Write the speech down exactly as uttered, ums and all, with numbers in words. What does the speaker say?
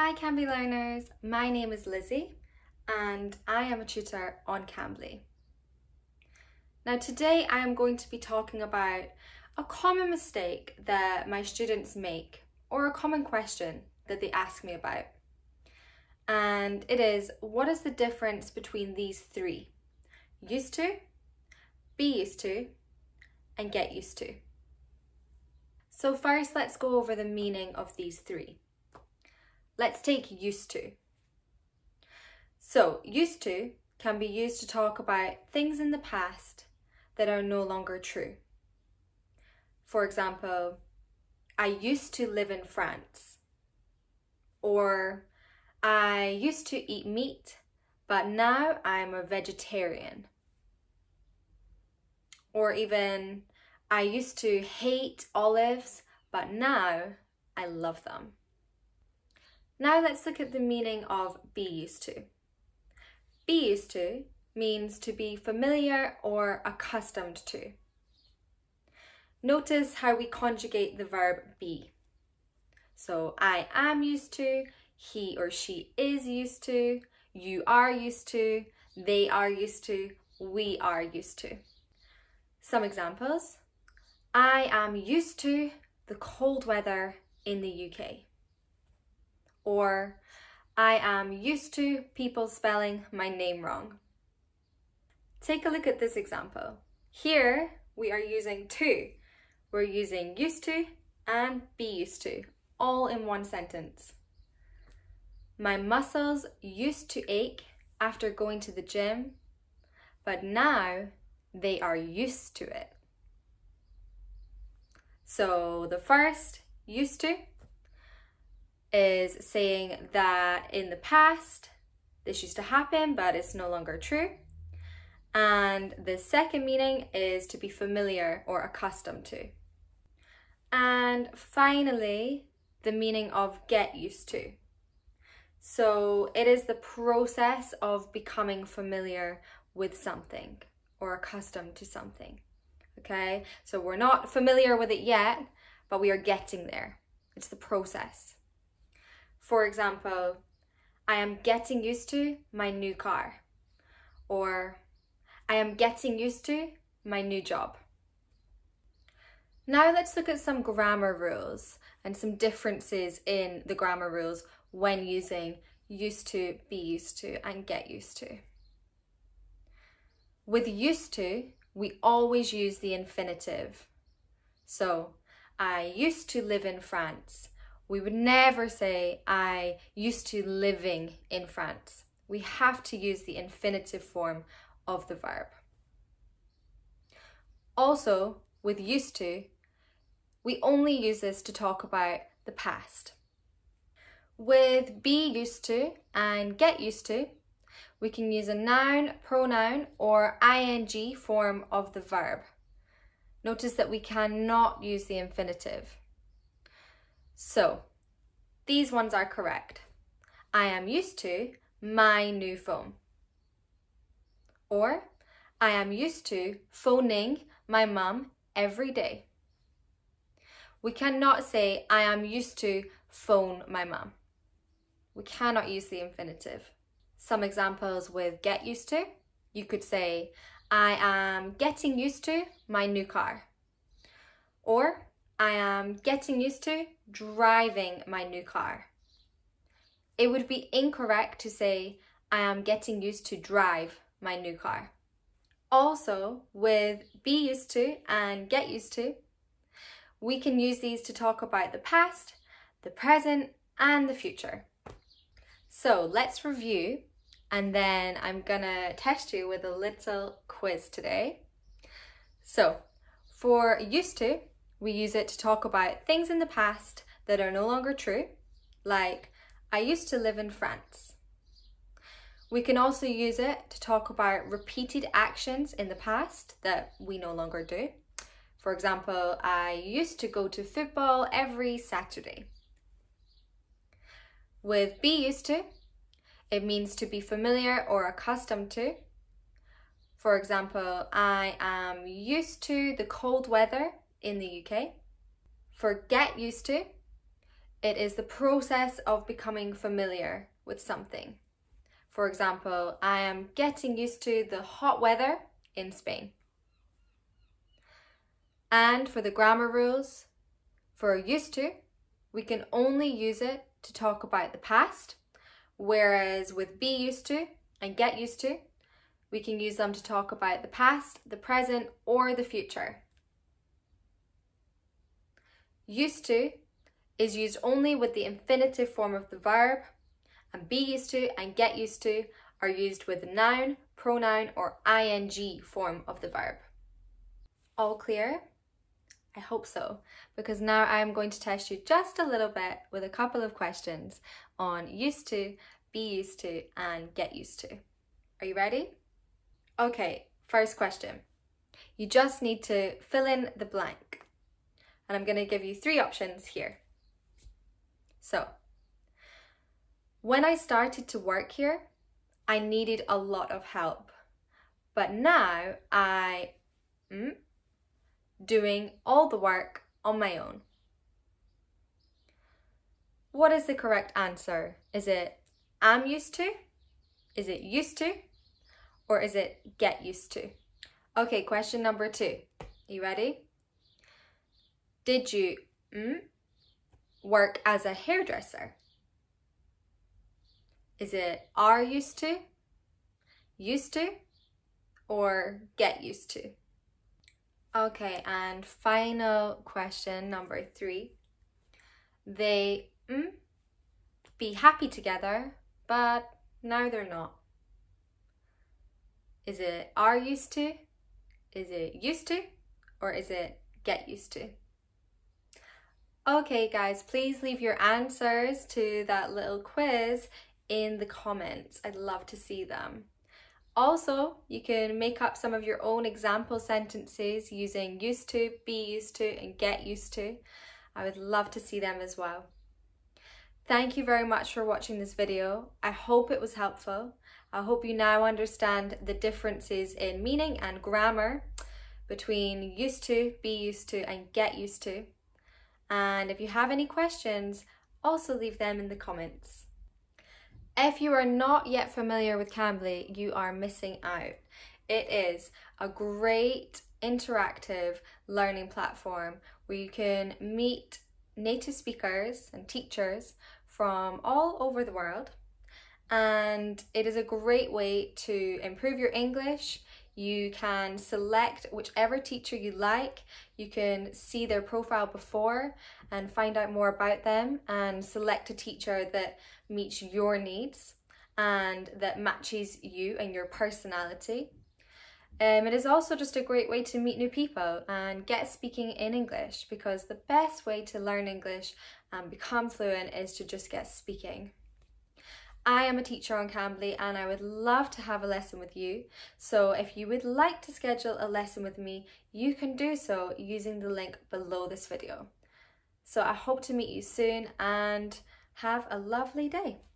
Hi Cambly learners, my name is Lizzie and I am a tutor on Cambly. Now today I am going to be talking about a common mistake that my students make or a common question that they ask me about. And it is, what is the difference between these three? Used to, be used to, and get used to. So first let's go over the meaning of these three. Let's take used to. So used to can be used to talk about things in the past that are no longer true. For example, I used to live in France. Or I used to eat meat, but now I'm a vegetarian. Or even, I used to hate olives, but now I love them. Now let's look at the meaning of be used to. Be used to means to be familiar or accustomed to. Notice how we conjugate the verb be. So I am used to, he or she is used to, you are used to, they are used to, we are used to. Some examples. I am used to the cold weather in the U K. Or, I am used to people spelling my name wrong. Take a look at this example. Here, we are using to. We're using used to and be used to, all in one sentence. My muscles used to ache after going to the gym, but now they are used to it. So the first, used to, is saying that in the past this used to happen but it's no longer true. And the second meaning is to be familiar or accustomed to. And finally, the meaning of get used to. So it is the process of becoming familiar with something or accustomed to something. Okay, so we're not familiar with it yet, but we are getting there. It's the process. For example, I am getting used to my new car. Or, I am getting used to my new job. Now let's look at some grammar rules and some differences in the grammar rules when using used to, be used to, and get used to. With used to, we always use the infinitive. So, I used to live in France. We would never say, I used to living in France. We have to use the infinitive form of the verb. Also, with used to, we only use this to talk about the past. With be used to and get used to, we can use a noun, pronoun, or ing form of the verb. Notice that we cannot use the infinitive. So, these ones are correct. I am used to my new phone. Or, I am used to phoning my mum every day. We cannot say, I am used to phone my mum. We cannot use the infinitive. Some examples with get used to. You could say, I am getting used to my new car. Or, I am getting used to driving my new car. It would be incorrect to say, I am getting used to drive my new car. Also, with be used to and get used to, we can use these to talk about the past, the present, and the future. So let's review, and then I'm gonna test you with a little quiz today. So, for used to, we use it to talk about things in the past that are no longer true, like I used to live in France. We can also use it to talk about repeated actions in the past that we no longer do. For example, I used to go to football every Saturday. With be used to, it means to be familiar or accustomed to. For example, I am used to the cold weather in the U K. For get used to, It is the process of becoming familiar with something. For example, I am getting used to the hot weather in Spain. And for the grammar rules, for used to, we can only use it to talk about the past, whereas with be used to and get used to, we can use them to talk about the past, the present, or the future. Used to is used only with the infinitive form of the verb, and be used to and get used to are used with the noun, pronoun, or ing form of the verb. All clear? I hope so, because now I am going to test you just a little bit with a couple of questions on used to, be used to, and get used to. Are you ready? Okay, first question. You just need to fill in the blank. And I'm going to give you three options here. So, when I started to work here, I needed a lot of help. But now I mm, doing all the work on my own. What is the correct answer? Is it am used to? Is it used to? Or is it get used to? Okay, question number two. You ready? Did you mm, work as a hairdresser? Is it are used to, used to, or get used to? Okay, and final question number three. They mm, be happy together, but now they're not. Is it are used to, is it used to, or is it get used to? Okay guys, please leave your answers to that little quiz in the comments. I'd love to see them. Also, you can make up some of your own example sentences using used to, be used to, and get used to. I would love to see them as well. Thank you very much for watching this video. I hope it was helpful. I hope you now understand the differences in meaning and grammar between used to, be used to, and get used to. And if you have any questions, also leave them in the comments. If you are not yet familiar with Cambly, you are missing out. It is a great interactive learning platform where you can meet native speakers and teachers from all over the world. And it is a great way to improve your English. You can select whichever teacher you like. You can see their profile before and find out more about them and select a teacher that meets your needs and that matches you and your personality. Um, it is also just a great way to meet new people and get speaking in English, because the best way to learn English and become fluent is to just get speaking. I am a teacher on Cambly and I would love to have a lesson with you. So if you would like to schedule a lesson with me, you can do so using the link below this video. So I hope to meet you soon and have a lovely day.